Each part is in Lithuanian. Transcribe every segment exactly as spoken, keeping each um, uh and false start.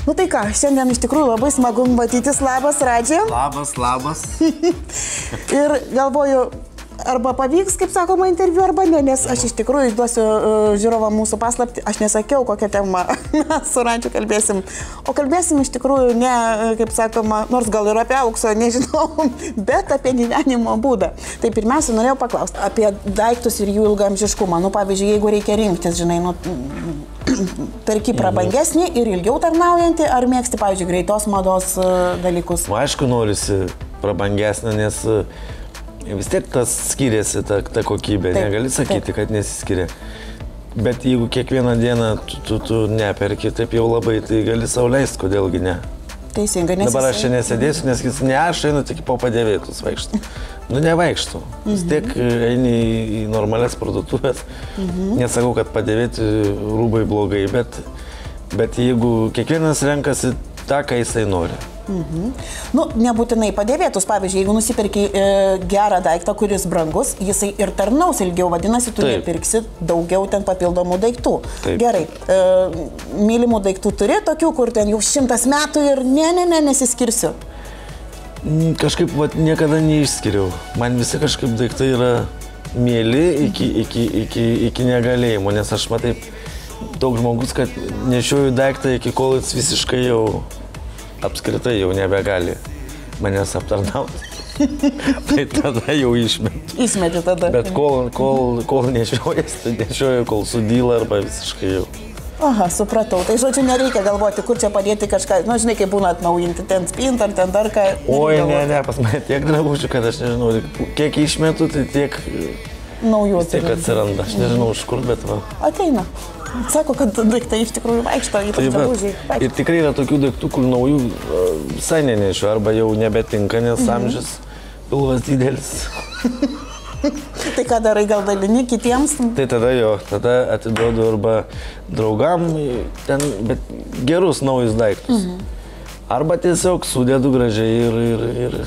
Nu tai ką, šiandien iš tikrųjų labai smagu matytis. Labas, Radži. Labas, labas. Ir galvoju, arba pavyks, kaip sakoma, interviu, arba ne, nes aš iš tikrųjų duosiu uh, žiūrovam mūsų paslapti. Aš nesakiau, kokią temą mes su Radžiu kalbėsim. O kalbėsim iš tikrųjų ne, kaip sakoma, nors gal ir apie aukso, nežinau, bet apie gyvenimo būdą. Tai pirmiausia, norėjau paklausti apie daiktus ir jų ilgaamžiškumą. Nu, pavyzdžiui, jeigu reikia rinktis, žinai, nu, perki prabangesnį ir ilgiau tarnaujantį, ar mėgsti, pavyzdžiui, greitos mados uh, dalykus? Nu, aišku, norisi prabangesnį, nes vis tiek tas skiriasi, ta, ta kokybė. Taip, negali sakyti, taip, kad nesiskiria. Bet jeigu kiekvieną dieną tu, tu, tu neperki taip jau labai, tai gali sau leisti, kodėlgi ne. Teisingai, nes... Dabar aš čia nesėdėsiu, nes jis ne aš einu, tik po padėvėtus vaikštų. Nu, nevaikštų. Vis tiek eini į normalias parduotuvės. Mhm. Nesakau, kad padėvėti rūbai blogai, bet, bet jeigu kiekvienas renkasi tą, ką jisai nori. Mhm. Nu, nebūtinai padėvėtus, pavyzdžiui, jeigu nusipirki e, gerą daiktą, kuris brangus, jisai ir tarnaus ilgiau, vadinasi, tu nepirksi daugiau ten papildomų daiktų. Taip. Gerai, e, mylimų daiktų turi tokių, kur ten jau šimtas metų ir ne, ne, ne, nesiskirsiu. Kažkaip vat, niekada neišskiriau. Man visi kažkaip daiktai yra mėly iki, iki, iki, iki negalėjimo, nes aš matai daug žmogus, kad nešioju daiktą iki kol jis visiškai jau apskritai jau nebegali manęs aptarnauti. Tai tada jau išmetu. Išmeti tada. Bet kol, kol, kol nešiojas, tai nešioju, kol sudyla arba visiškai jau. Aha, supratau. Tai žodžiu, nereikia galvoti, kur čia padėti kažką. Nu, žinai, kaip būna atnaujinti ten spintą ar ten dar ką. Oi, ne, ne, pas mane tiek drabužių, kad aš nežinau, kiek išmetu, tai tiek naujų tiek atsiranda. Aš nežinau, už kur, bet va. Ateina. Sako, kad daiktai iš tikrųjų vaikšto, ypač drabužiai. Ir tikrai yra tokių daiktų, kur naujų visai nenešiu, arba jau nebetinka, nes mm-hmm. amžius pilvas didelis. Tai ką darai, gal dalini kitiems? Tai tada jo, tada atiduodu arba draugam, ten, bet gerus naujus daiktus. Mm-hmm. Arba tiesiog sudėdu gražiai ir... ir,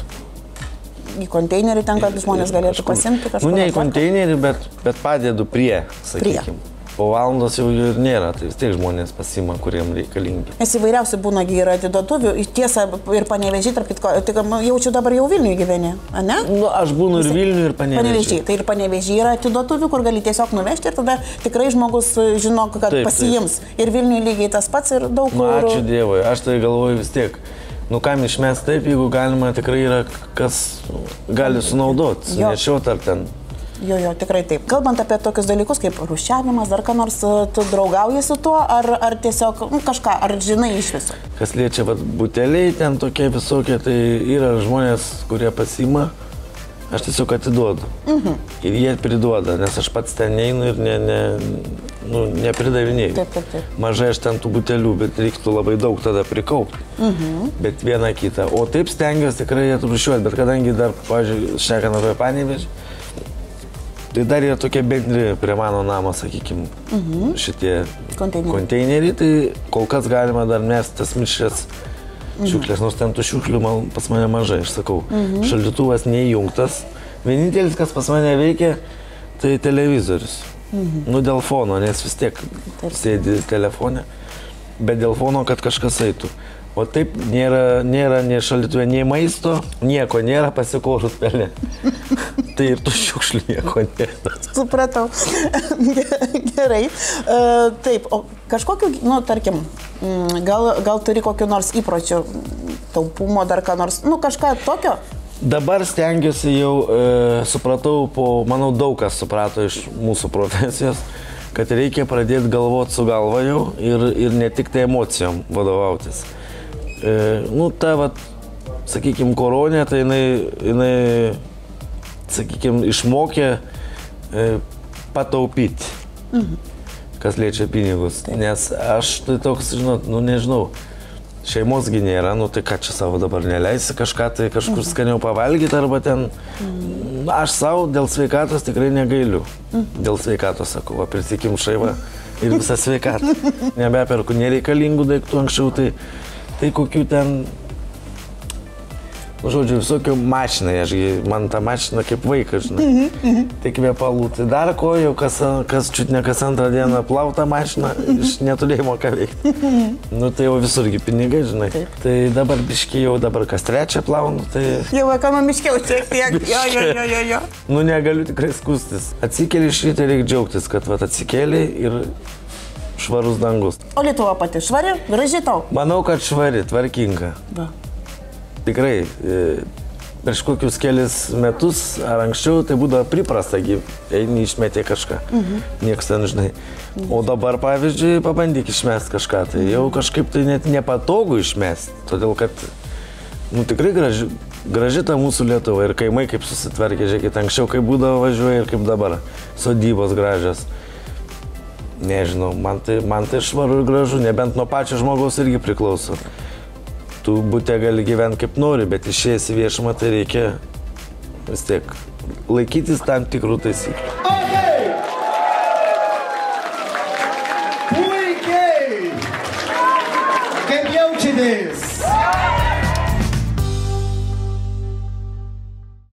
ir į konteinerį ten, kad žmonės galėtų pasimti kažką. Nu, ne į konteinerį, bet, bet padėdu prie, sakykime. Prie. Po valandos jau ir nėra, tai vis tiek žmonės pasima, kuriem reikalingi. Nes įvairiausių būna yra atiduotuvių, tiesa ir Panevėžy, tarp kitko, tik jaučiu dabar jau Vilniuje gyveni, ne? Nu, aš būnu ir Vilniuje, ir Panevėžy. Panevėžy. Tai ir Panevėžy yra atiduotuvių, kur gali tiesiog nuvežti ir tada tikrai žmogus žino, kad taip, pasiims. Taip. Ir Vilniuje lygiai tas pats ir daug kur. Nu, ačiū Dievui, aš tai galvoju vis tiek. Nu, kam išmes taip, jeigu galima, tikrai yra kas gali sunaudoti, sunešioti ar ten. Jo, jo, tikrai taip. Kalbant apie tokius dalykus kaip rūšiavimas, ar ką nors, tu draugauji su tuo, ar, ar tiesiog nu, kažką, ar žinai iš viso? Kas liečia vat, buteliai, ten tokie visokie, tai yra žmonės, kurie pasima, aš tiesiog atiduodu. Mhm. Ir jie priduoda, nes aš pats ten neinu ir ne, ne, nu, nepridavinėjau. Taip, taip, taip. Mažai aš ten tų butelių, bet reiktų labai daug tada prikaupti. Mhm. Bet vieną kitą. O taip stengiuosi tikrai atrūšiuoti, bet kadangi dar, pavyzdžiui, šnekant apie Panevėžį, tai dar yra tokie bendri prie mano namo, sakykime, mhm. šitie konteineriai. konteineriai, tai kol kas galima dar mesti tas mišrias mhm. šiukšlės, nors ten tų šiukšlių man, pas mane mažai, aš sakau. Mhm. Šaldytuvas neįjungtas. Vienintelis, kas pas mane veikia, tai televizorius. Mhm. Nu, dėl fono, nes vis tiek taip. Sėdi telefone, bet dėl fono, kad kažkas eitų. O taip nėra, nėra nei šaldytuve, nei maisto, nieko nėra, pasikožus pelė. Tai ir tų šiukšlių nieko nėra. Supratau. Gerai. Uh, taip, o kažkokiu, nu, tarkim, gal, gal turi kokiu nors įpročiu, taupumo, dar ką nors, nu, kažką tokio? Dabar stengiuosi jau, e, supratau, po, manau, daug kas suprato iš mūsų profesijos, kad reikia pradėti galvoti su galva jau ir, ir ne tik tai emocijom vadovautis. E, nu, ta, vat, sakykime, koronė, tai jinai, jinai sakykime, išmokė e, pataupyti, mhm. kas liečia pinigus. Taip. Nes aš tai toks, žinot, nu nežinau, šeimos gi nėra, nu tai ką čia savo dabar neleisi kažką, tai kažkur mhm. skaniau pavalgyti arba ten. Mhm. Aš savo dėl sveikatos tikrai negailiu. Mhm. Dėl sveikatos, sakau, va, prisikim šaivą ir visą sveikatą. Nebeperku nereikalingų daiktų anksčiau, tai, tai kokių ten žodžiu, visokių mašinai, aš, man ta mašina kaip vaikas, žinai. Mm -hmm. Tai kvepalų, tai dar ko, jau kas, kas čiut ne kas antrą dieną plauta mašina, iš neturėjimo ką veikti. Mm -hmm. Nu tai jau visurgi pinigai, žinai. Taip. Tai dabar biški jau dabar kas trečią plaunu, tai... Jau ekonomiškiau šiek tiek, jo, jo, jo, jo, jo. Nu negaliu tikrai skustis. Atsikėlė iš ryto, reikia džiaugtis, kad vat atsikėlė ir švarus dangus. O Lietuva pati švari, graži tau? Manau, kad švari, tvarkinga. Va. Tikrai, prieš kokius kelias metus ar anksčiau tai būdavo priprasta, eini išmetė kažką, mhm. nieks ten žinai. O dabar, pavyzdžiui, pabandyk išmest kažką, tai jau kažkaip tai net nepatogu išmest, todėl kad, nu tikrai graži, graži ta mūsų Lietuva ir kaimai kaip susitvarkė, žiūrėkit, anksčiau kaip būdavo važiuoja ir kaip dabar, sodybos gražios. Nežinau, man tai, man tai švaru ir gražu, nebent nuo pačio žmogaus irgi priklauso. Tu bute gali gyventi kaip nori, bet išėjęs į viešumą tai reikia vis tiek laikytis tam tikrų taisyklių. Okay. Puikiai! Kaip jaučiatės?